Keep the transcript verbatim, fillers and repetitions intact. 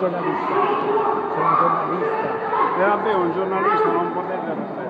giornalista, sono un giornalista. E vabbè, un giornalista non potete